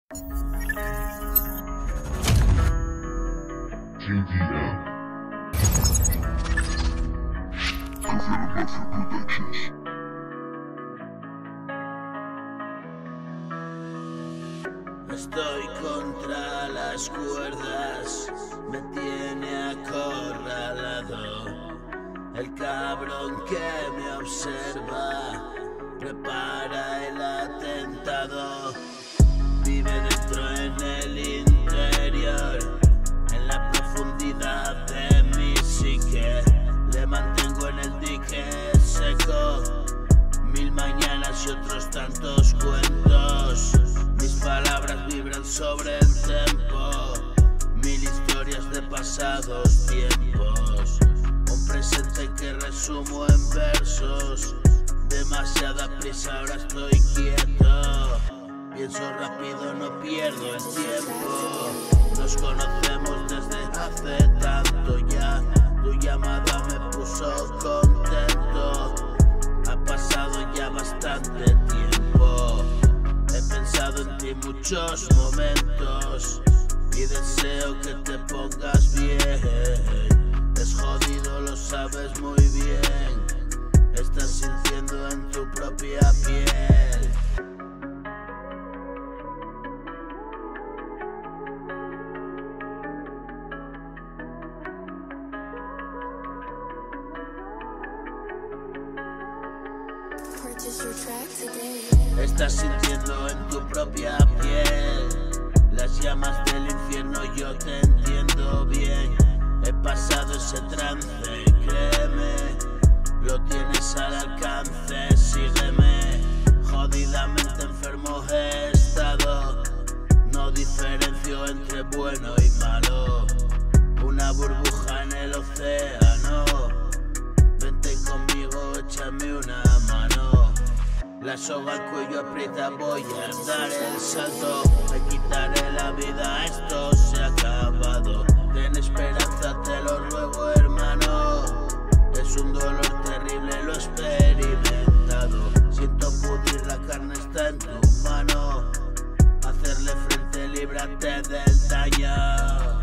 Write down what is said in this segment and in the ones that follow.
JDM. Coconut Muffin Productions. Estoy contra las cuerdas, me tiene acorralado. El cabrón que me observa prepara el atentado. Vive dentro en el interior, en la profundidad de mi psique. Le mantengo en el dique seco, mil mañanas y otros tantos cuentos. Mis palabras vibran sobre el tempo, mil historias de pasados tiempos. Un presente que resumo en versos, demasiada prisa, ahora estoy quieto. Pienso rápido, no pierdo el tiempo. Nos conocemos desde hace tanto ya. Tu llamada me puso contento. Ha pasado ya bastante tiempo. He pensado en ti muchos momentos y deseo que te pongas bien. Es jodido, lo sabes muy bien. Estás sintiendo en tu propia piel. Estás sintiendo en tu propia piel las llamas del infierno, yo te entiendo bien. He pasado ese trance, créeme, lo tienes al alcance, sígueme. Jodidamente enfermo he estado, no diferencio entre bueno y malo. Una burbuja en el océano, vente conmigo, échame una mano. La soga al cuello aprieta, voy a dar el salto. Me quitaré la vida, esto se ha acabado. Ten esperanza, te lo ruego, hermano. Es un dolor terrible, lo he experimentado. Siento pudrir, la carne está en tu mano. Hacerle frente, líbrate del daño.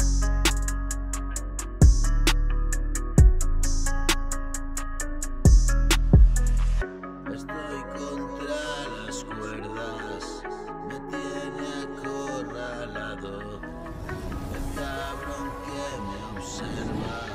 Estoy contra las cuerdas, me tiene acorralado. El cabrón que me observa